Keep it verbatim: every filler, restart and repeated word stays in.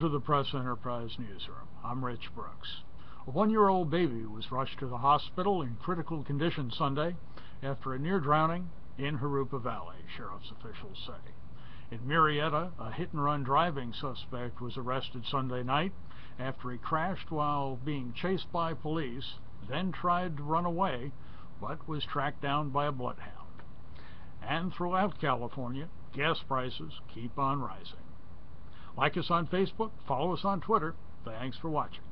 To the Press Enterprise Newsroom. I'm Rich Brooks. A one-year-old baby was rushed to the hospital in critical condition Sunday after a near drowning in Jurupa Valley, sheriff's officials say. In Marietta, a hit-and-run driving suspect was arrested Sunday night after he crashed while being chased by police, then tried to run away, but was tracked down by a bloodhound. And throughout California, gas prices keep on rising. Like us on Facebook, follow us on Twitter. Thanks for watching.